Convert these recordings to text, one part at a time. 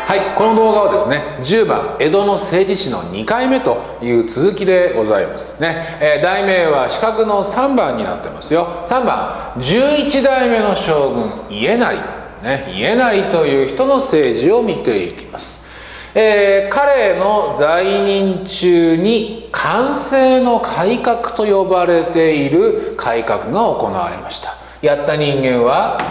はい、この動画はですね、10番江戸の政治史の2回目という続きでございますね。題名は四角の3番になってますよ。3番、11代目の将軍家斉、ね、家斉という人の政治を見ていきます。彼の在任中に寛政の改革と呼ばれている改革が行われました。やった人間は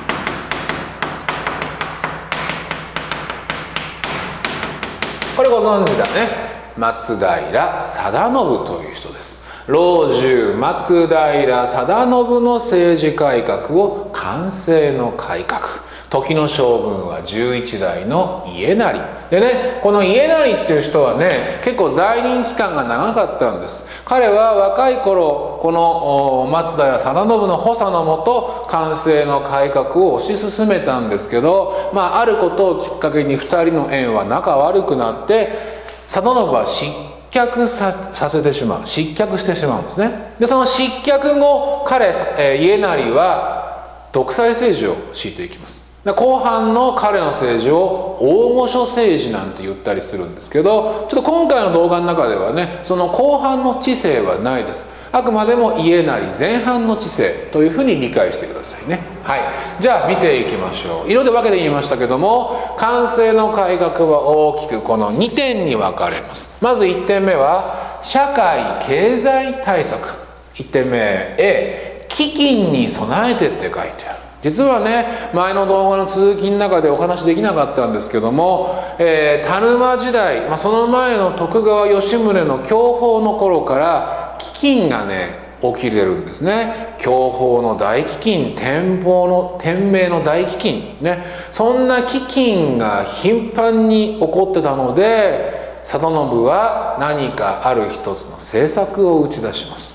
これご存知だね。松平定信という人です。老中松平定信の政治改革を寛政の改革。時の将軍は11代の家斉でね、この家斉っていう人はね、結構在任期間が長かったんです。彼は若い頃この松平定信の補佐のもと寛政の改革を推し進めたんですけど、あることをきっかけに2人の縁は仲悪くなって、定信は失脚させてしまう、失脚してしまうんですね。でその失脚後、家斉は独裁政治を敷いていきます。後半の彼の政治を大御所政治なんて言ったりするんですけど、ちょっと今回の動画の中ではね、その後半の治世はないです。あくまでも家斉前半の治世というふうに理解してくださいね。はい、じゃあ見ていきましょう。色で分けて言いましたけども、寛政の改革は大きくこの2点に分かれます。まず1点目は社会経済対策。1点目 A、飢饉に備えてって書いてある。実はね、前の動画の続きの中でお話できなかったんですけども、田沼時代、その前の徳川吉宗の享保の頃から飢饉がね起きてるんですね。享保の大飢饉、天明の大飢饉ね、そんな飢饉が頻繁に起こってたので、定信は何かある一つの政策を打ち出します。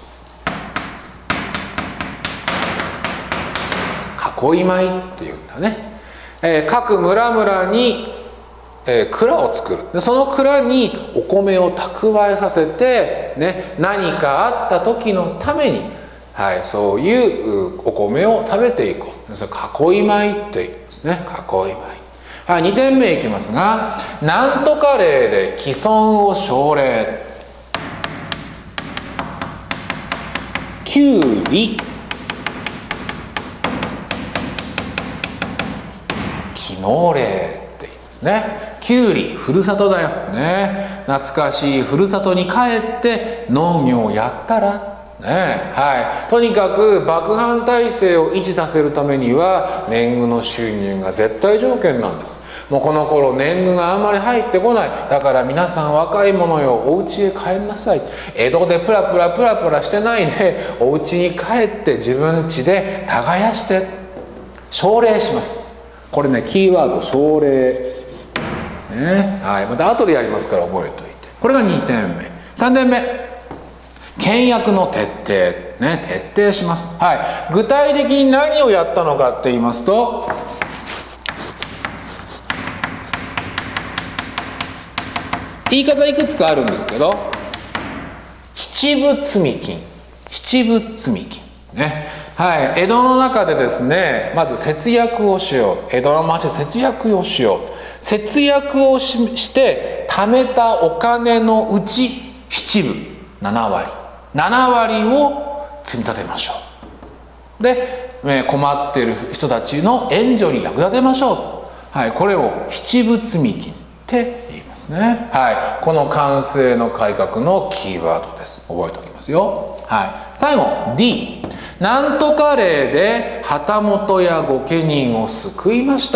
囲い米っていうんだね。各村々に、蔵を作る。でその蔵にお米を蓄えさせて、ね、何かあった時のために、そういうお米を食べていこう。それ囲い米っていうんですね。囲い米。2点目いきますが、なんとか令で既存を奨励。きゅうり、機能令って言いますね。きゅうり、ふるさとだよね。懐かしいふるさとに帰って農業をやったらね、とにかく幕藩体制を維持させるためには年貢の収入が絶対条件なんです。もうこの頃年貢があんまり入ってこない。だから皆さん若い者よ、お家へ帰んなさい。江戸でプラプラしてないで、お家に帰って自分家で耕して奨励します。これね、キーワード奨励ね。また後でやりますから覚えておいて。これが2点目。3点目、倹約の徹底ね、徹底します。具体的に何をやったのかって言いますと、言い方いくつかあるんですけど、七分積金、七分積金ね。江戸の中でですね、まず節約をしよう。江戸の町で節約をしよう。節約をして貯めたお金のうち七分、7割を積み立てましょう。で、困っている人たちの援助に役立てましょう。これを七分積金って言いますね。この寛政の改革のキーワードです。覚えておきますよ。最後 D、なんとか令で旗本や御家人を救いました。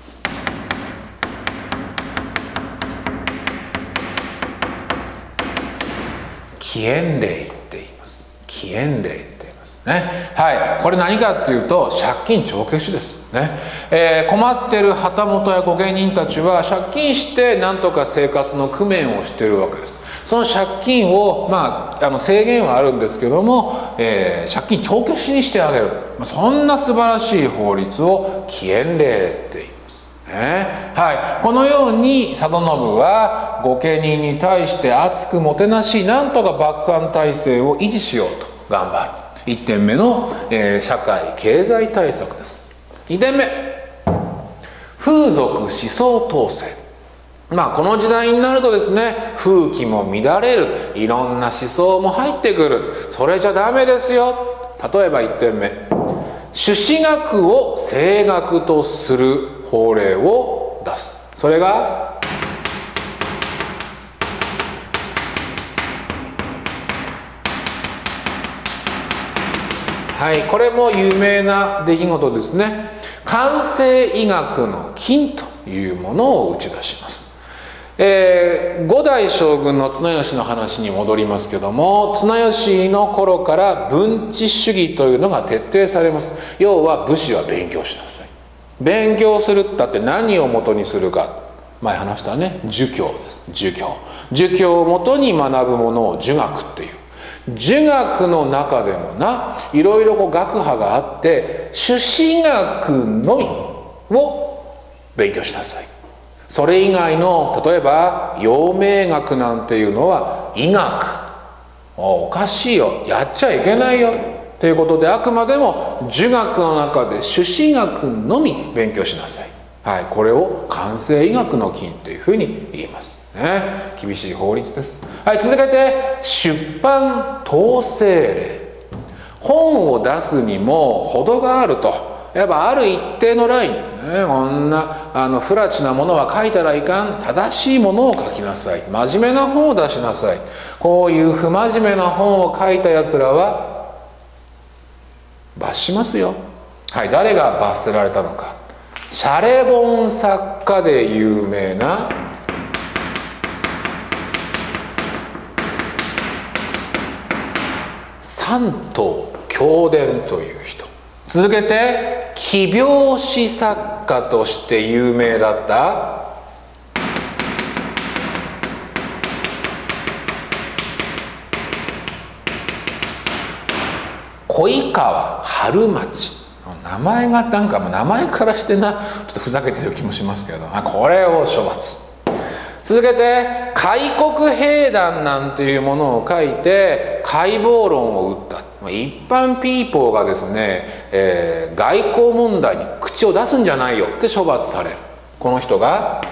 起援令って言います。起援令って言いますね。これ何かっていうと、借金帳消しですね。困ってる旗本や御家人たちは借金してなんとか生活の工面をしているわけです。その借金を制限はあるんですけども、借金帳消しにしてあげる、そんな素晴らしい法律を起援令って言いますね。このように定信は御家人に対して厚くもてなし、なんとか幕藩体制を維持しようと頑張る。1点目の、社会経済対策です。2点目、夫風俗思想統制。この時代になるとですね、風紀も乱れる、いろんな思想も入ってくる。それじゃダメですよ。例えば1点目、朱子学を正学とする法令を出す。それがはい、これも有名な出来事ですね。寛政医学の禁というものを打ち出します。5代将軍の綱吉の話に戻りますけども、綱吉の頃から文治主義というのが徹底されます。要は武士は勉強しなさい。勉強するったって何をもとにするか、前話したね、儒教です。儒教をもとに学ぶものを儒学っていう。儒学の中でもいろいろ学派があって、朱子学のみを勉強しなさい。それ以外の例えば陽明学なんていうのは医学、おかしいよ、やっちゃいけないよということで、あくまでも儒学の中で朱子学のみ勉強しなさい。はい、これを寛政医学の禁というふうに言いますね。厳しい法律です。はい、続けて出版統制令。本を出すにも程があると。やっぱある一定のライン、こんな不埒なものは書いたらいかん。正しいものを書きなさい。真面目な本を出しなさい。こういう不真面目な本を書いたやつらは罰しますよ。はい、誰が罰せられたのか。シャレ本作家で有名な山東京伝という人。続けて奇拍子作家として有名だった小川春町。名前が名前からしてちょっとふざけてる気もしますけど、これを処罰。続けて開国兵団なんていうものを書いて解剖論を打った。一般ピーポーがですね、外交問題に口を出すんじゃないよって処罰される。この人が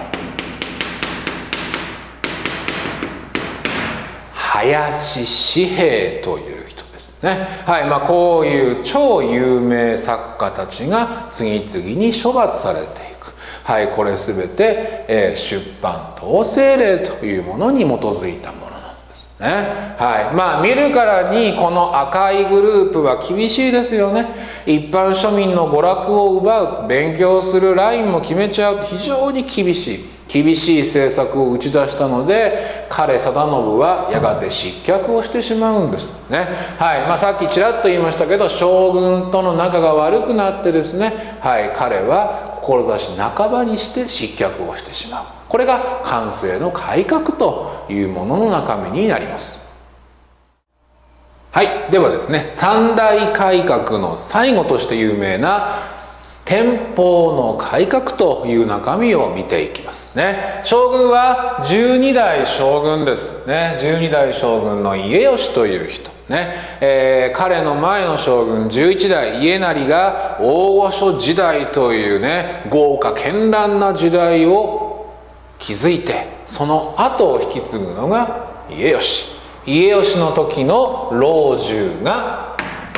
林紙幣という人ですね。はい、こういう超有名作家たちが次々に処罰されていく。はい、これすべて、出版統制令というものに基づいたものなんですね。はい、見るからにこの赤いグループは厳しいですよね。一般庶民の娯楽を奪う、勉強するラインも決めちゃう、非常に厳しい政策を打ち出したので、彼定信はやがて失脚をしてしまうんですね。はい、さっきちらっと言いましたけど、将軍との仲が悪くなってですね、はい、彼は志半ばにして失脚をしてしまう。これが寛政の改革というものの中身になります。はい、ではですね、三大改革の最後として有名な天保の改革という中身を見ていきますね。将軍は12代将軍ですね。12代将軍の家吉という人ね。彼の前の将軍11代家斉が大御所時代というね、豪華絢爛な時代を築いて、その後を引き継ぐのが家吉。家吉の時の老中が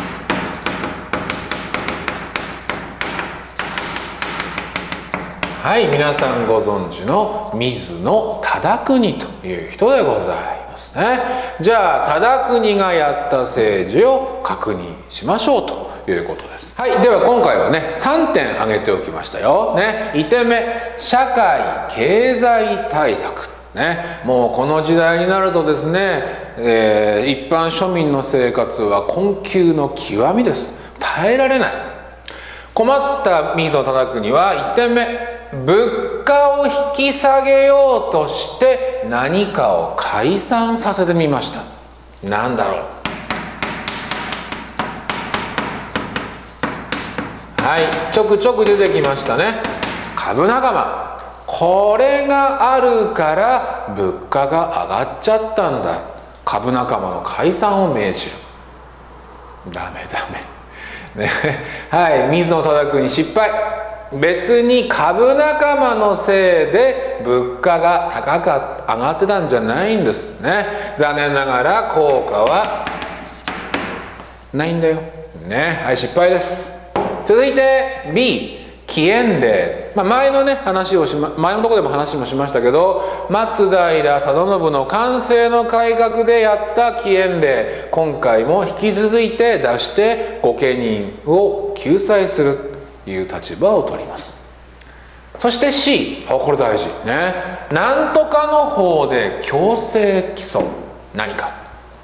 はい、皆さんご存知の水野忠邦という人でございますね。じゃあ忠邦がやった政治を確認しましょうということです。はい、では今回はね3点挙げておきましたよ。ね、1点目、社会経済対策。ね、もうこの時代になるとですね、一般庶民の生活は困窮の極みです。耐えられない。困った水野忠邦は1点目、物価を引き下げようとして何かを解散させてみました。なんだろう。はい、ちょくちょく出てきましたね。株仲間。これがあるから物価が上がっちゃったんだ。株仲間の解散を命じる。ダメ、ね、はい、水野忠邦失敗。 別に株仲間のせいで物価が上がってたんじゃないんですね。残念ながら効果はないんだよね。はい、失敗です。続いて B、起源令。前のね前のところでも話もしましたけど、松平定信の寛政の改革でやった起源令、今回も引き続いて出して御家人を救済するという立場を取ります。そして C、 これ大事ね。なんとかの法で強制起訴。何か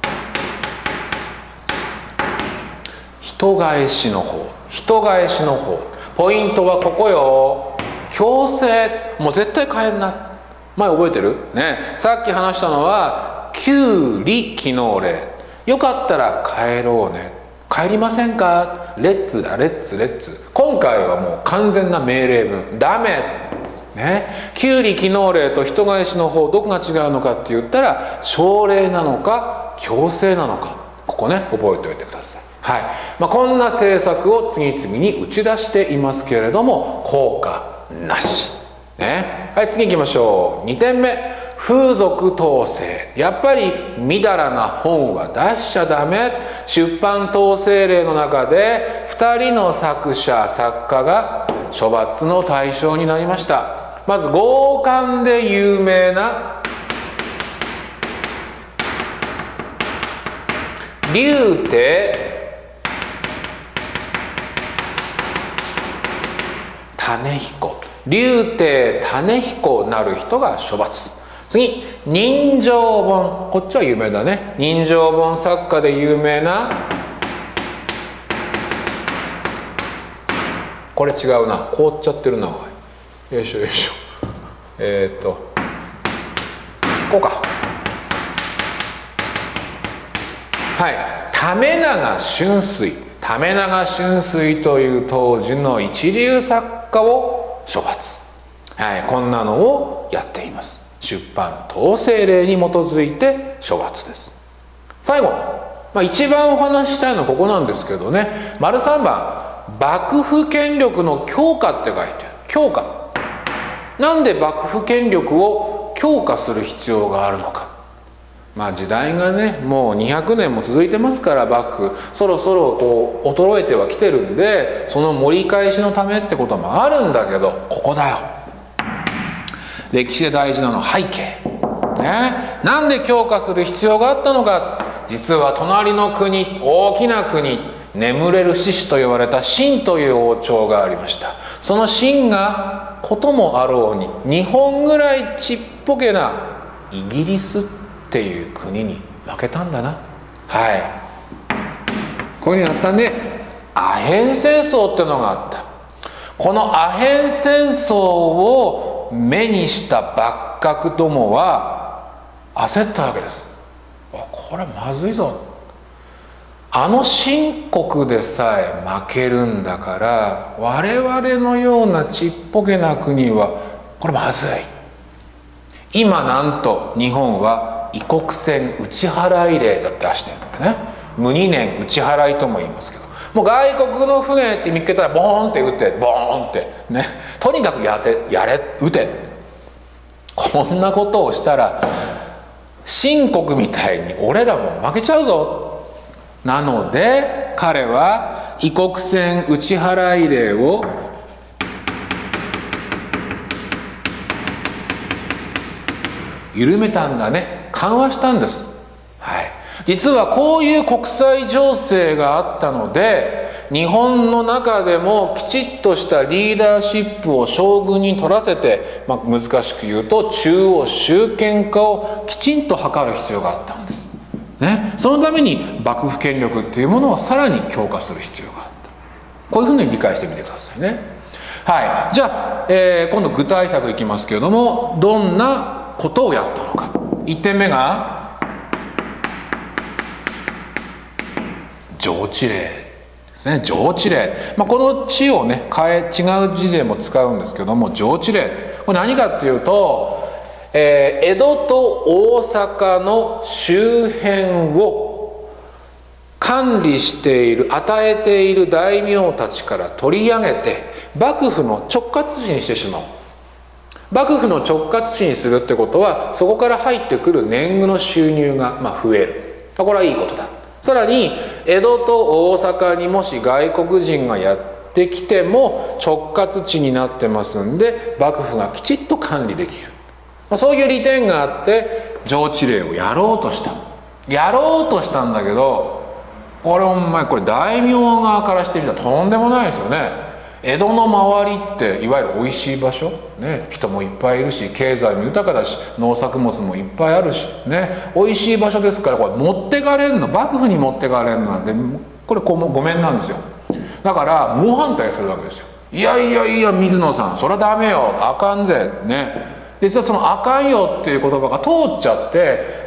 人返しの法。人返しの法、ポイントはここよ。強制、もう絶対帰んな。前覚えてるね。さっき話したのは旧理帰納令。よかったら帰ろうね。帰りませんか。レッツだ、レッツレッツ。今回はもう完全な命令文。ダメね。旧理帰納令と人返しの法、どこが違うのかって言ったら、奨励なのか強制なのか、ここね覚えておいてください。はい、こんな政策を次々に打ち出していますけれども、効果なし、ね。はい、次行きましょう。2点目、風俗統制。やっぱりみだらな本は出しちゃダメ。出版統制令の中で2人の作者作家が処罰の対象になりました。まず強姦で有名な劉帝種彦。劉帝種彦なる人が処罰。次、人情本。こっちは有名だね。人情本作家で有名な、これ違うな、凍っちゃってるな。よいしょよいしょ。こうか。はい、為永春水。為永春水という当時の一流作家を処罰。はい、こんなのをやっています。出版統制令に基づいて処罰です。最後、一番お話ししたいのはここなんですけどね、丸3番、幕府権力の強化って書いてある。強化。なんで幕府権力を強化する必要があるのか。時代がねもう200年も続いてますから、幕府そろそろこう衰えてはきてるんで、その盛り返しのためってこともあるんだけど、ここだよ。歴史で大事なのは背景、ね。なんで強化する必要があったのか。実は隣の国、大きな国、眠れる獅子と言われた秦という王朝がありました。その秦がこともあろうに日本ぐらいちっぽけなイギリスっていう国に負けたんだな。はい、こういうのやったね。アヘン戦争ってのがあった。このアヘン戦争を目にした幕閣どもは焦ったわけです。これまずいぞ。あの秦国でさえ負けるんだから、我々のようなちっぽけな国はこれまずい。今なんと日本は異国船打ち払い令だって出してるんだね。無二年打ち払いとも言いますけど、もう外国の船って見つけたらボーンって撃って、ボーンってね、とにかくやれ撃て。こんなことをしたら秦国みたいに俺らも負けちゃうぞ。なので彼は異国船打ち払い令を緩めたんだね。緩和したんです。はい、実はこういう国際情勢があったので、日本の中でもきちっとしたリーダーシップを将軍に取らせて、難しく言うと中央集権化をきちんと図る必要があったんです、ね。そのために幕府権力っていうものをさらに強化する必要があった。こういうふうに理解してみてくださいね。はい、じゃあ、今度具体策いきますけれども、どんなことをやったのか。1点目が上知令ですね。上知令、この地をね違う字でも使うんですけども、上知令、これ何かっていうと、江戸と大阪の周辺を管理している、与えている大名たちから取り上げて幕府の直轄地にしてしまう。幕府の直轄地にするってことは、そこから入ってくる年貢の収入が増える。これはいいことだ。さらに江戸と大阪にもし外国人がやってきても直轄地になってますんで、幕府がきちっと管理できる。そういう利点があって上知令をやろうとしたんだけど、これ大名側からしてみたらとんでもないですよね。江戸の周りっていわゆるおいしい場所、ね、人もいっぱいいるし、経済も豊かだし、農作物もいっぱいあるし、ね、おいしい場所ですから、これ持ってかれんの、幕府に持ってかれんのなんて、これごめんなんですよ。だから猛反対するわけですよ。いや水野さん、そりゃダメよ、あかんぜね。実はその「あかんよ」っていう言葉が通っちゃって、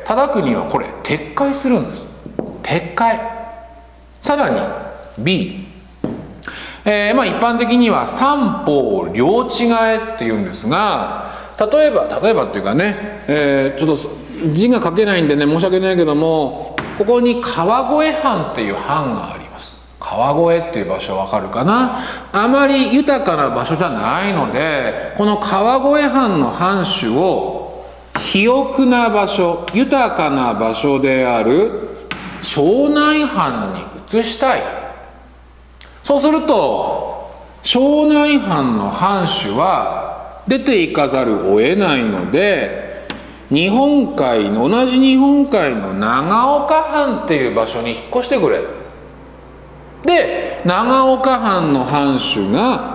忠国はこれ撤回するんです。撤回。さらに B、一般的には三方領地替えっていうんですが、例えばっていうかね、ちょっと字が書けないんでね申し訳ないけども、ここに川越藩っていう藩があります。川越っていう場所わかるかな。あまり豊かな場所じゃないので、この川越藩の藩主を肥沃な場所、豊かな場所である庄内藩に移したい。そうすると庄内藩の藩主は出ていかざるを得ないので、同じ日本海の長岡藩っていう場所に引っ越してくれ。で長岡藩の藩主が、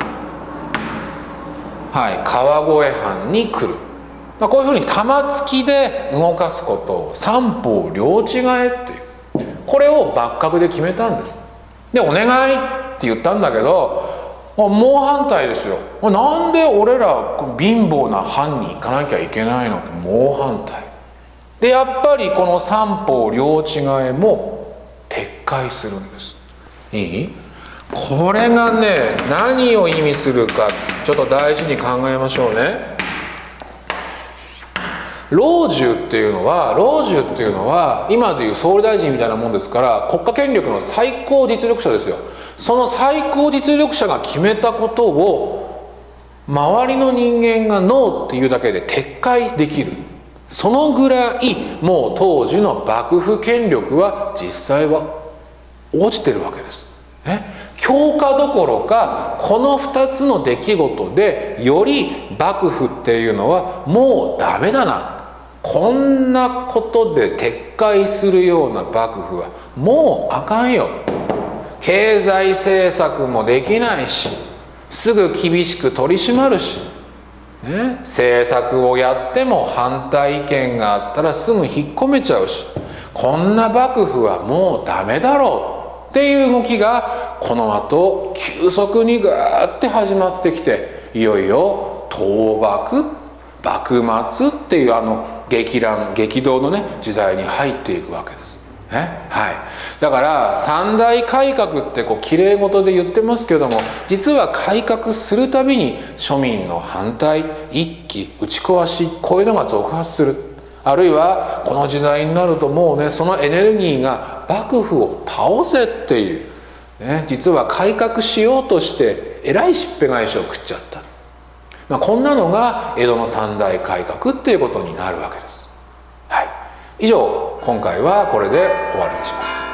川越藩に来る。こういうふうに玉突きで動かすことを三方領地替えっていう、これを幕閣で決めたんです。でお願いって言ったんだけど、猛反対ですよ。なんで俺ら貧乏な藩に行かなきゃいけないの。猛反対で、やっぱりこの三方領地替えも撤回するんです。いい？これがね、何を意味するかちょっと大事に考えましょうね。老中っていうのは今でいう総理大臣みたいなもんですから、国家権力の最高実力者ですよ。その最高実力者が決めたことを周りの人間がノーっていうだけで撤回できる。そのぐらいもう当時の幕府権力は実際は落ちてるわけです。強化どころか、この2つの出来事でより幕府っていうのはもうダメだな、こんなことで撤回するような幕府はもうあかんよ。経済政策もできないし、すぐ厳しく取り締まるし、政策をやっても反対意見があったらすぐ引っ込めちゃうし、こんな幕府はもうダメだろうっていう動きがこの後急速にガーって始まってきて、いよいよ倒幕、幕末っていう激動のね時代に入っていくわけです。だから三大改革ってきれい事で言ってますけども、実は改革するたびに庶民の反対、一揆打ち壊し、こういうのが続発する。あるいはこの時代になるともうね、そのエネルギーが幕府を倒せっていう、実は改革しようとしてえらいしっぺ返しを食っちゃった、こんなのが江戸の三大改革っていうことになるわけです。以上、今回はこれで終わりにします。